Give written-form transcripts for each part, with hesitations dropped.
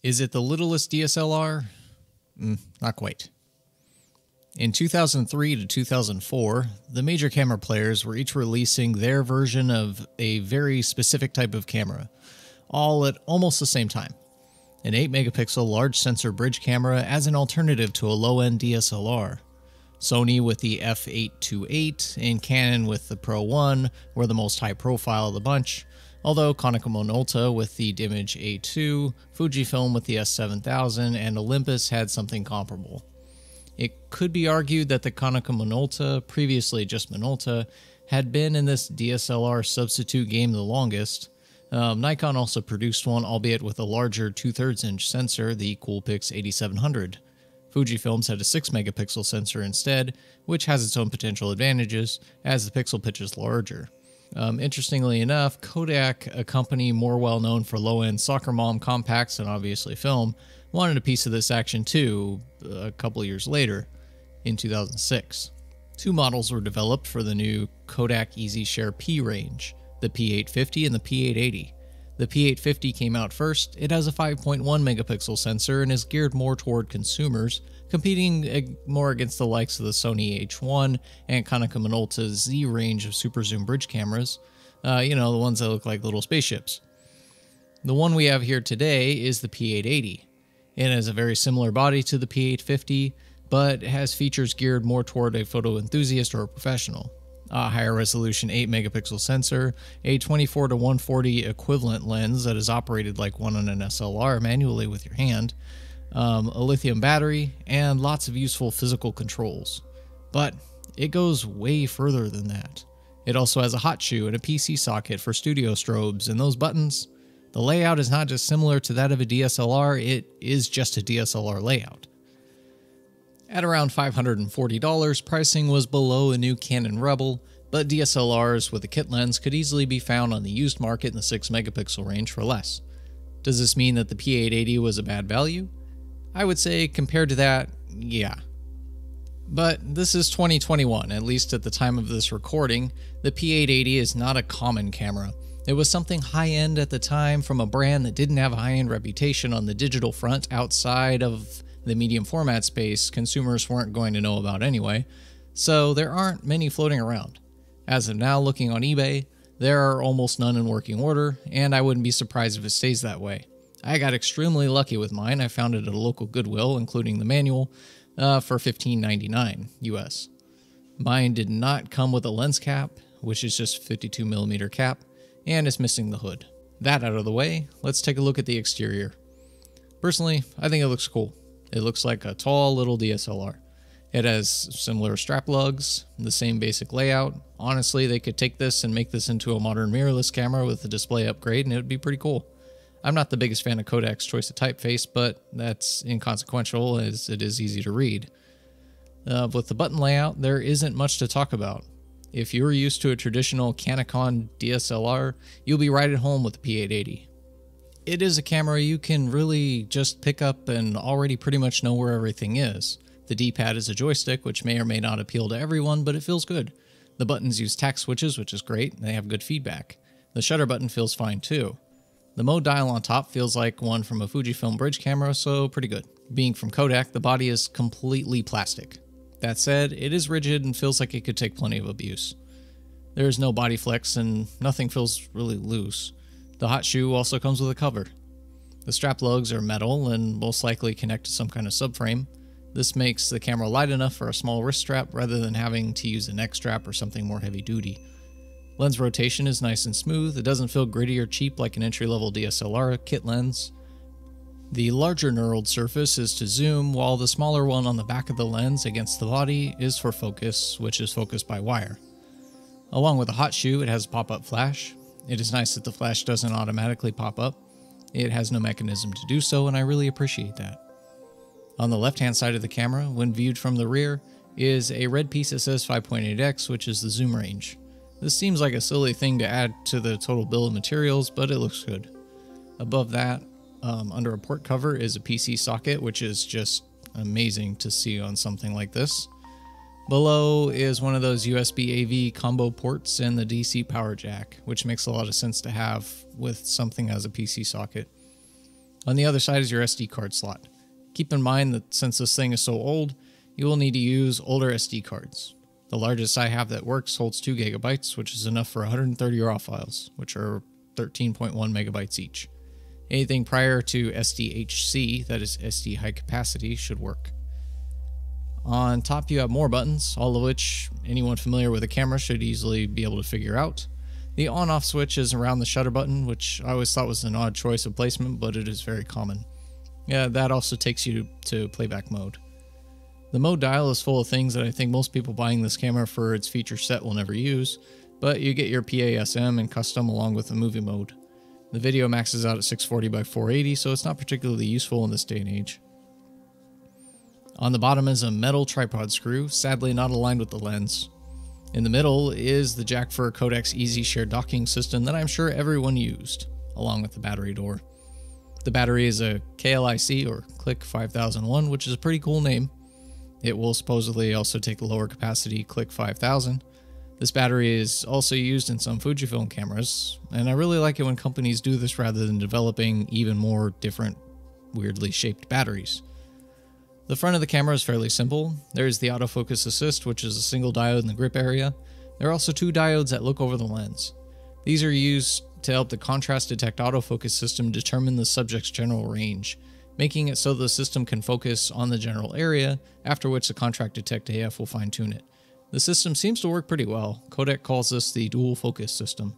Is it the littlest DSLR? Not quite. In 2003 to 2004, the major camera players were each releasing their version of a very specific type of camera, all at almost the same time. An 8-megapixel large sensor bridge camera as an alternative to a low-end DSLR. Sony with the f828 and Canon with the Pro 1 were the most high-profile of the bunch, although Konica Minolta with the Dimage A2, Fujifilm with the S7000, and Olympus had something comparable. It could be argued that the Konica Minolta, previously just Minolta, had been in this DSLR substitute game the longest. Nikon also produced one, albeit with a larger 2/3 inch sensor, the Coolpix 8700. Fujifilm's had a 6-megapixel sensor instead, which has its own potential advantages, as the pixel pitch is larger. Interestingly enough, Kodak, a company more well known for low-end soccer mom compacts and obviously film, wanted a piece of this action too, a couple years later, in 2006. Two models were developed for the new Kodak EasyShare P range, the P850 and the P880. The P850 came out first. It has a 5.1 megapixel sensor and is geared more toward consumers, competing more against the likes of the Sony H1 and Konica Minolta's Z range of super zoom bridge cameras, the ones that look like little spaceships. The one we have here today is the P880. It has a very similar body to the P850, but has features geared more toward a photo enthusiast or a professional. A higher resolution 8-megapixel sensor, a 24-140 equivalent lens that is operated like one on an SLR manually with your hand, a lithium battery, and lots of useful physical controls. But it goes way further than that. It also has a hot shoe and a PC socket for studio strobes, and those buttons, the layout is not just similar to that of a DSLR, it is just a DSLR layout. At around $540, pricing was below a new Canon Rebel, but DSLRs with a kit lens could easily be found on the used market in the 6-megapixel range for less. Does this mean that the P880 was a bad value? I would say, compared to that, yeah. But this is 2021, at least at the time of this recording. The P880 is not a common camera. It was something high-end at the time from a brand that didn't have a high-end reputation on the digital front outside of the medium format space consumers weren't going to know about anyway, so there aren't many floating around. As of now, looking on eBay, there are almost none in working order, and I wouldn't be surprised if it stays that way. I got extremely lucky with mine. I found it at a local Goodwill, including the manual, for $15.99 US. Mine did not come with a lens cap, which is just 52mm cap, and is missing the hood. That out of the way, let's take a look at the exterior. Personally, I think it looks cool. It looks like a tall little DSLR. It has similar strap lugs, the same basic layout. Honestly, they could take this and make this into a modern mirrorless camera with a display upgrade and it would be pretty cool. I'm not the biggest fan of Kodak's choice of typeface, but that's inconsequential as it is easy to read. With the button layout, there isn't much to talk about. If you're used to a traditional Canon DSLR, you'll be right at home with the P880. It is a camera you can really just pick up and already pretty much know where everything is. The D-pad is a joystick, which may or may not appeal to everyone, but it feels good. The buttons use tact switches, which is great, and they have good feedback. The shutter button feels fine too. The mode dial on top feels like one from a Fujifilm bridge camera, so pretty good. Being from Kodak, the body is completely plastic. That said, it is rigid and feels like it could take plenty of abuse. There is no body flex and nothing feels really loose. The hot shoe also comes with a cover. The strap lugs are metal and most likely connect to some kind of subframe. This makes the camera light enough for a small wrist strap rather than having to use a neck strap or something more heavy duty. Lens rotation is nice and smooth. It doesn't feel gritty or cheap like an entry-level DSLR kit lens. The larger knurled surface is to zoom, while the smaller one on the back of the lens against the body is for focus, which is focused by wire. Along with the hot shoe, it has a pop-up flash. It is nice that the flash doesn't automatically pop up. It has no mechanism to do so, and I really appreciate that. On the left-hand side of the camera, when viewed from the rear, is a red piece that says 5.8x, which is the zoom range. This seems like a silly thing to add to the total bill of materials, but it looks good. Above that, under a port cover, is a PC socket, which is just amazing to see on something like this. Below is one of those USB AV combo ports and the DC power jack, which makes a lot of sense to have with something as a PC socket. On the other side is your SD card slot. Keep in mind that since this thing is so old, you will need to use older SD cards. The largest I have that works holds 2 gigabytes, which is enough for 130 RAW files, which are 13.1 megabytes each. Anything prior to SDHC, that is SD high capacity, should work. On top you have more buttons, all of which anyone familiar with a camera should easily be able to figure out. The on-off switch is around the shutter button, which I always thought was an odd choice of placement, but it is very common. Yeah, that also takes you to playback mode. The mode dial is full of things that I think most people buying this camera for its feature set will never use, but you get your PASM and custom along with the movie mode. The video maxes out at 640 by 480, so it's not particularly useful in this day and age. On the bottom is a metal tripod screw, sadly not aligned with the lens. In the middle is the jack for Kodak's Easy Share docking system that I'm sure everyone used, along with the battery door. The battery is a KLIC or Click 5001, which is a pretty cool name. It will supposedly also take the lower capacity Click 5000. This battery is also used in some Fujifilm cameras, and I really like it when companies do this rather than developing even more different, weirdly shaped batteries. The front of the camera is fairly simple. There is the autofocus assist, which is a single diode in the grip area. There are also 2 diodes that look over the lens. These are used to help the contrast detect autofocus system determine the subject's general range, making it so the system can focus on the general area, after which the contrast detect AF will fine-tune it. The system seems to work pretty well. Kodak calls this the dual focus system.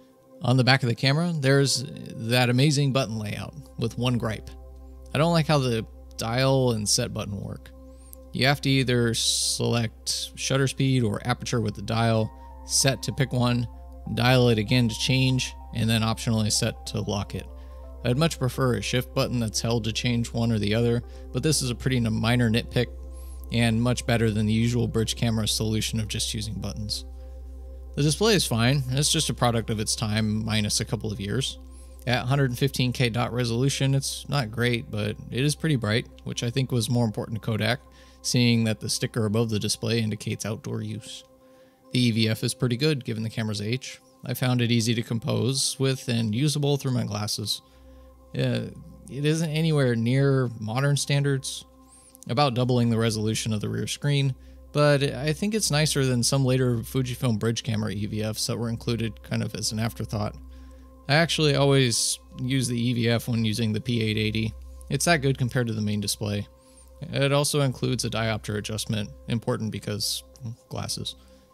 On the back of the camera, there's that amazing button layout, with one gripe. I don't like how the dial and set button work. You have to either select shutter speed or aperture with the dial, set to pick one, dial it again to change, and then optionally set to lock it. I'd much prefer a shift button that's held to change one or the other, but this is a pretty minor nitpick and much better than the usual bridge camera solution of just using buttons. The display is fine, it's just a product of its time minus a couple of years. At 115K dot resolution, it's not great, but it is pretty bright, which I think was more important to Kodak, seeing that the sticker above the display indicates outdoor use. The EVF is pretty good given the camera's age. I found it easy to compose with and usable through my glasses. It isn't anywhere near modern standards, about doubling the resolution of the rear screen, but I think it's nicer than some later Fujifilm bridge camera EVFs that were included kind of as an afterthought. I actually always use the EVF when using the P880. It's that good compared to the main display. It also includes a diopter adjustment, important because glasses.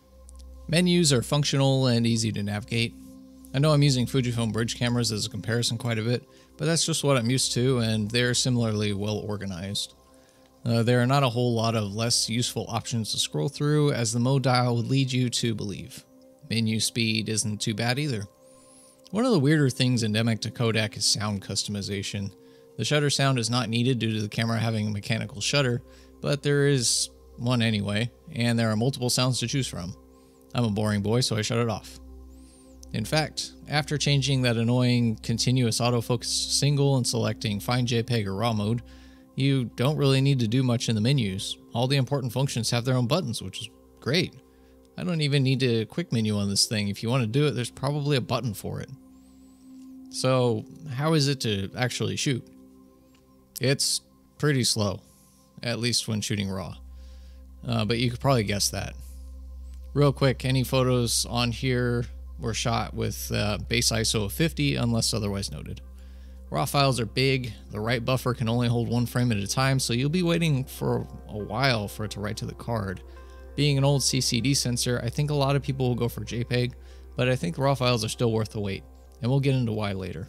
Menus are functional and easy to navigate. I know I'm using Fujifilm bridge cameras as a comparison quite a bit, but that's just what I'm used to, and they're similarly well organized. There are not a whole lot of less useful options to scroll through, as the mode dial would lead you to believe. Menu speed isn't too bad either. One of the weirder things endemic to Kodak is sound customization. The shutter sound is not needed due to the camera having a mechanical shutter, but there is one anyway, and there are multiple sounds to choose from. I'm a boring boy, so I shut it off. In fact, after changing that annoying continuous autofocus single and selecting Fine JPEG or RAW mode, you don't really need to do much in the menus. All the important functions have their own buttons, which is great. I don't even need to quick menu on this thing. If you want to do it, there's probably a button for it. So, how is it to actually shoot? It's pretty slow, at least when shooting RAW. But you could probably guess that. Real quick, any photos on here were shot with base ISO of 50 unless otherwise noted. RAW files are big, the write buffer can only hold one frame at a time, so you'll be waiting for a while for it to write to the card. Being an old CCD sensor, I think a lot of people will go for JPEG, but I think RAW files are still worth the wait, and we'll get into why later.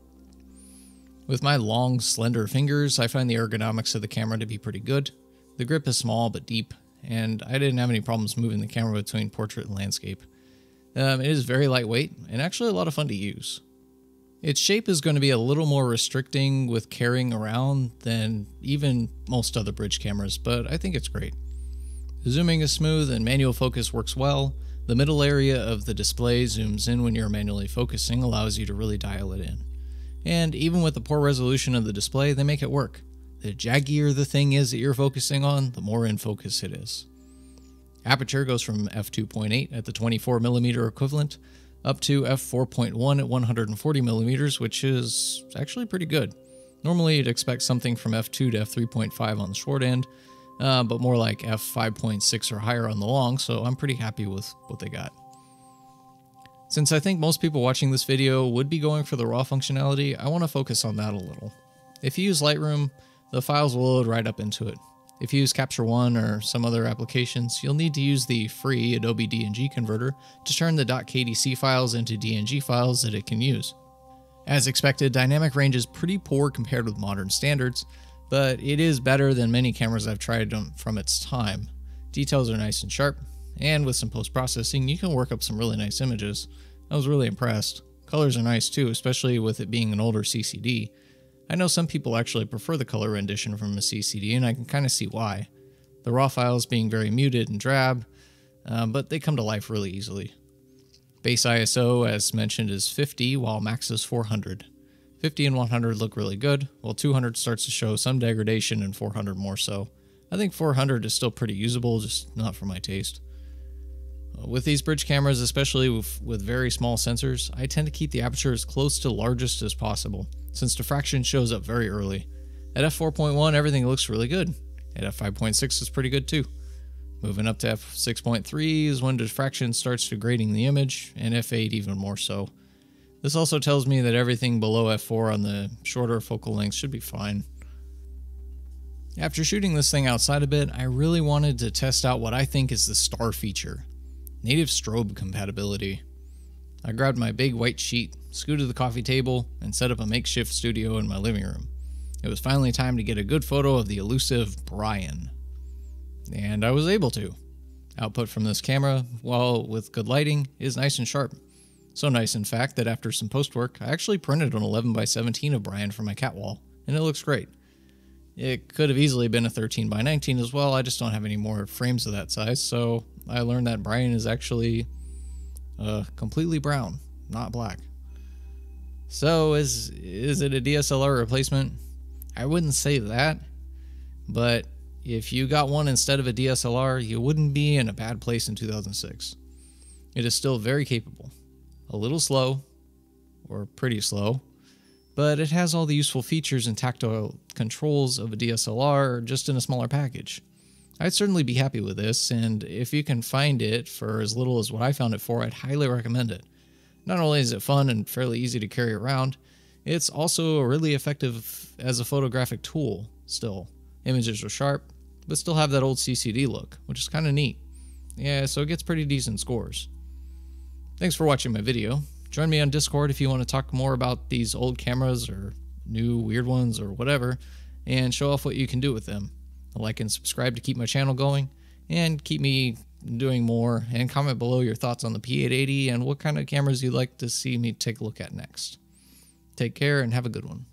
With my long, slender fingers, I find the ergonomics of the camera to be pretty good. The grip is small but deep, and I didn't have any problems moving the camera between portrait and landscape. It is very lightweight, and actually a lot of fun to use. Its shape is going to be a little more restricting with carrying around than even most other bridge cameras, but I think it's great. The zooming is smooth and manual focus works well. The middle area of the display zooms in when you're manually focusing, allows you to really dial it in. And even with the poor resolution of the display, they make it work. The jaggier the thing is that you're focusing on, the more in focus it is. Aperture goes from f2.8 at the 24mm equivalent up to f4.1 at 140mm, which is actually pretty good. Normally you'd expect something from f2 to f3.5 on the short end, but more like f5.6 or higher on the long, so I'm pretty happy with what they got. Since I think most people watching this video would be going for the RAW functionality, I want to focus on that a little. If you use Lightroom, the files will load right up into it. If you use Capture One or some other applications, you'll need to use the free Adobe DNG converter to turn the .kdc files into DNG files that it can use. As expected, dynamic range is pretty poor compared with modern standards, but it is better than many cameras I've tried from its time. Details are nice and sharp, and with some post-processing, you can work up some really nice images. I was really impressed. Colors are nice too, especially with it being an older CCD. I know some people actually prefer the color rendition from a CCD, and I can kind of see why. The RAW files being very muted and drab, but they come to life really easily. Base ISO, as mentioned, is 50, while max is 400. 50 and 100 look really good, while 200 starts to show some degradation and 400 more so. I think 400 is still pretty usable, just not for my taste. With these bridge cameras, especially with very small sensors, I tend to keep the aperture as close to largest as possible, since diffraction shows up very early. At f4.1, everything looks really good. At f5.6 is pretty good too. Moving up to f6.3 is when diffraction starts degrading the image, and f8 even more so. This also tells me that everything below f4 on the shorter focal length should be fine. After shooting this thing outside a bit, I really wanted to test out what I think is the star feature: native strobe compatibility. I grabbed my big white sheet, scooted the coffee table, and set up a makeshift studio in my living room. It was finally time to get a good photo of the elusive Brian. And I was able to. Output from this camera, while with good lighting, is nice and sharp. So nice, in fact, that after some post work, I actually printed an 11x17 of Brian for my cat wall, and it looks great. It could have easily been a 13x19 as well, I just don't have any more frames of that size, so I learned that Brian is actually completely brown, not black. So is it a DSLR replacement? I wouldn't say that, but if you got one instead of a DSLR, you wouldn't be in a bad place in 2006. It is still very capable. A little slow, or pretty slow, but it has all the useful features and tactile controls of a DSLR just in a smaller package. I'd certainly be happy with this, and if you can find it for as little as what I found it for, I'd highly recommend it. Not only is it fun and fairly easy to carry around, it's also really effective as a photographic tool still. Images are sharp, but still have that old CCD look, which is kind of neat. Yeah, so it gets pretty decent scores. Thanks for watching my video. Join me on Discord if you want to talk more about these old cameras or new weird ones or whatever, and show off what you can do with them. Like and subscribe to keep my channel going, and keep me doing more, and comment below your thoughts on the P880 and what kind of cameras you'd like to see me take a look at next. Take care and have a good one.